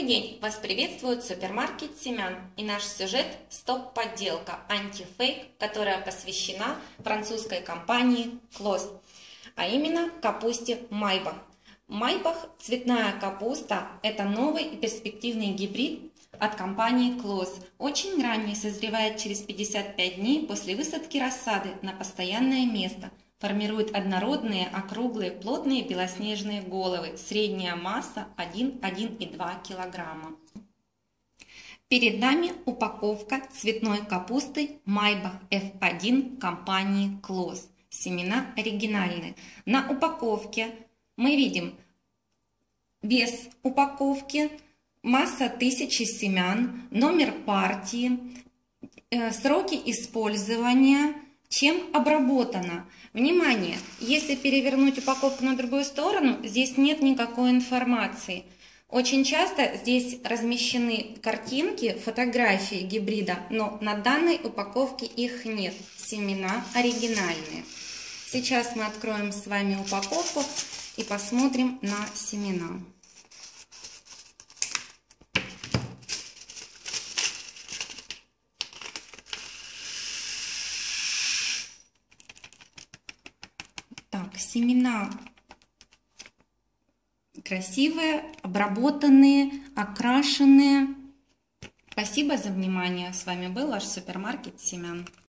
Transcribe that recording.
Добрый день! Вас приветствует супермаркет семян и наш сюжет «Стоп-подделка. Антифейк», которая посвящена французской компании Клос, а именно капусте Майбах. Майбах цветная капуста – это новый и перспективный гибрид от компании Клос. Очень ранний, созревает через 55 дней после высадки рассады на постоянное место. Формирует однородные, округлые, плотные белоснежные головы. Средняя масса 1–1,2 кг. Перед нами упаковка цветной капусты Майбах F1 компании Клос. Семена оригинальные. На упаковке мы видим вес упаковки, масса 1000 семян, номер партии, сроки использования, чем обработано. Внимание! Если перевернуть упаковку на другую сторону, здесь нет никакой информации. Очень часто здесь размещены картинки, фотографии гибрида, но на данной упаковке их нет. Семена оригинальные. Сейчас мы откроем с вами упаковку и посмотрим на семена. Так, семена красивые, обработанные, окрашенные. Спасибо за внимание. С вами был ваш супермаркет семян.